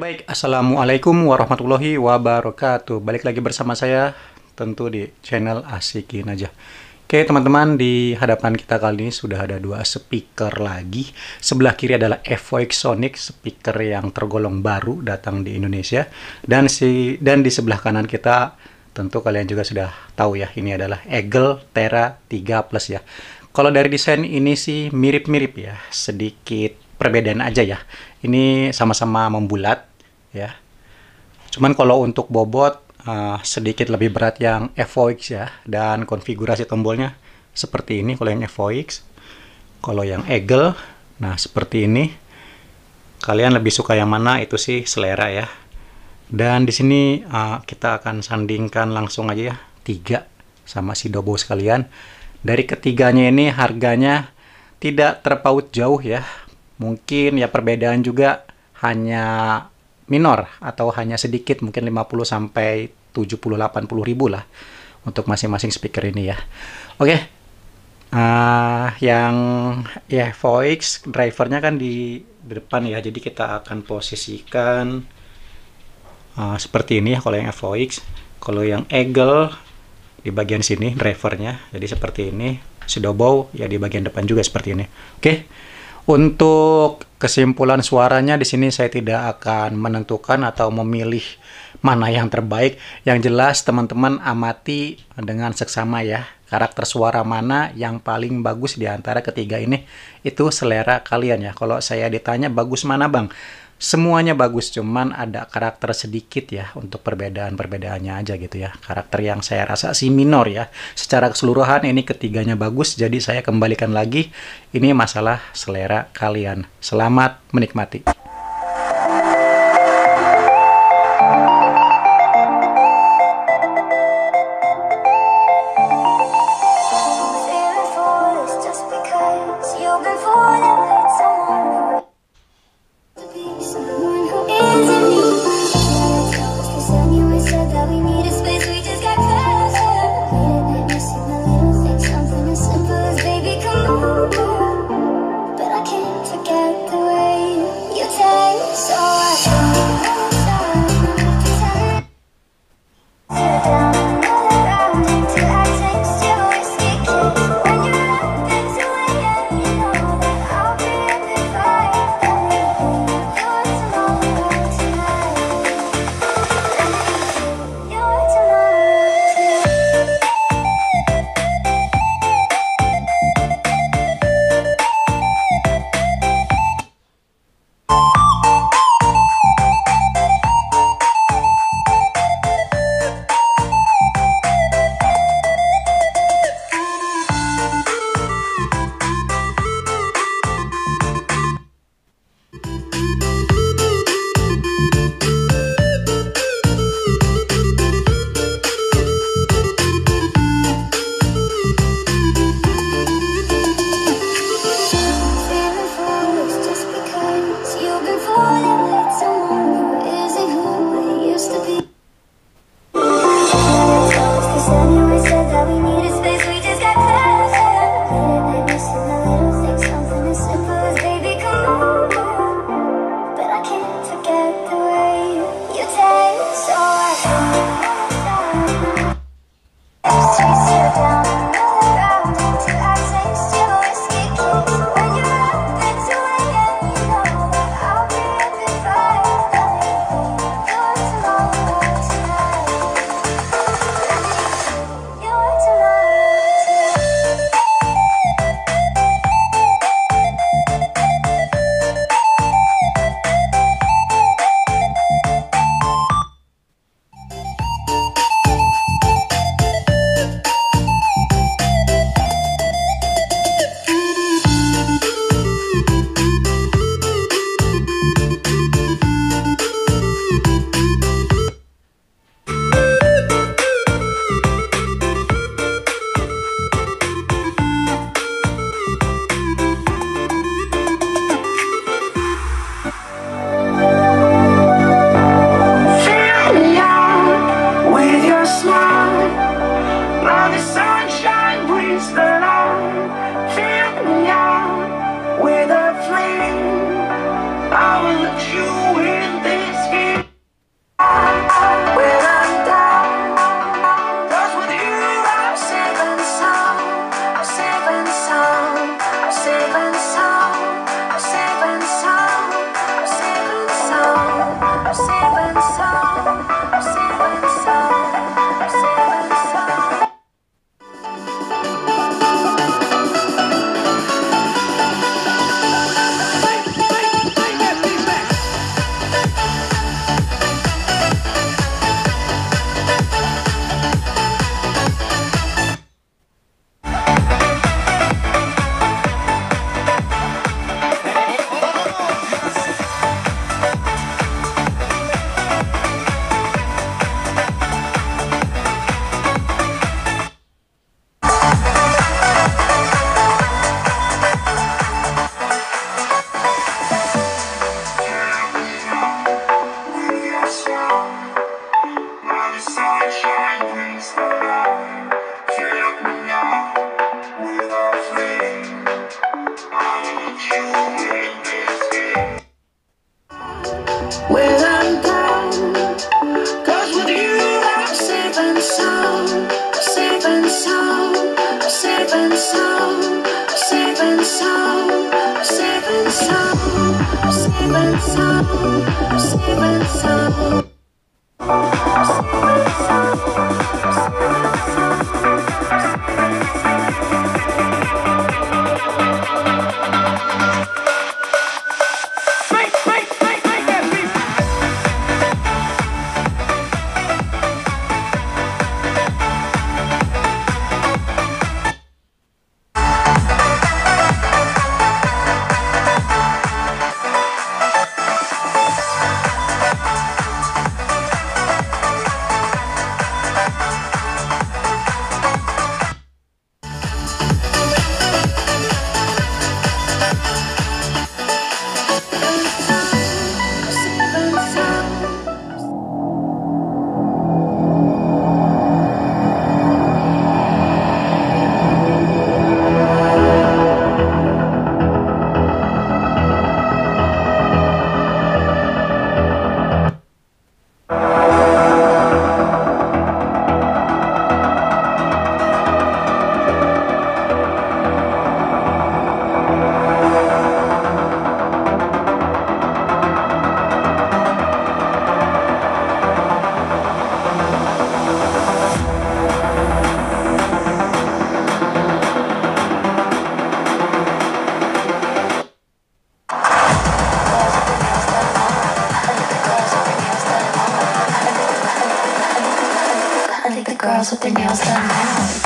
Baik, Assalamualaikum warahmatullahi wabarakatuh. Balik lagi bersama saya, tentu di channel Asikin Aja. Oke teman-teman, di hadapan kita kali ini sudah ada dua speaker lagi. Sebelah kiri adalah Evoix Sonic, speaker yang tergolong baru datang di Indonesia. Dan di sebelah kanan kita, tentu kalian juga sudah tahu ya, ini adalah Eagle Tera 3 Plus ya. Kalau dari desain ini sih mirip-mirip ya, sedikit perbedaan aja ya. Ini sama-sama membulat ya. Cuman kalau untuk bobot sedikit lebih berat yang Evoix ya, dan konfigurasi tombolnya seperti ini kalau yang Evoix. Kalau yang Eagle, nah seperti ini. Kalian lebih suka yang mana itu sih selera ya. Dan di sini kita akan sandingkan langsung aja ya, 3 sama si Dobo sekalian. Dari ketiganya ini harganya tidak terpaut jauh ya. Mungkin ya perbedaan juga hanya minor atau hanya sedikit, mungkin 50 sampai 70-80 ribu lah untuk masing-masing speaker ini ya. Oke, yang ya Voix drivernya kan di depan ya, jadi kita akan posisikan seperti ini ya kalau yang Voix. Kalau yang Eagle di bagian sini drivernya, jadi seperti ini. Sidobow ya di bagian depan juga seperti ini. Oke. Untuk kesimpulan suaranya di sini saya tidak akan menentukan atau memilih mana yang terbaik. Yang jelas teman-teman amati dengan seksama ya, karakter suara mana yang paling bagus di antara ketiga ini, itu selera kalian ya. Kalau saya ditanya bagus mana bang? Semuanya bagus, cuman ada karakter sedikit ya untuk perbedaan-perbedaannya aja gitu ya. Karakter yang saya rasa sih minor ya. Secara keseluruhan ini ketiganya bagus, jadi saya kembalikan lagi. Ini masalah selera kalian. Selamat menikmati. Girls with their nails done now.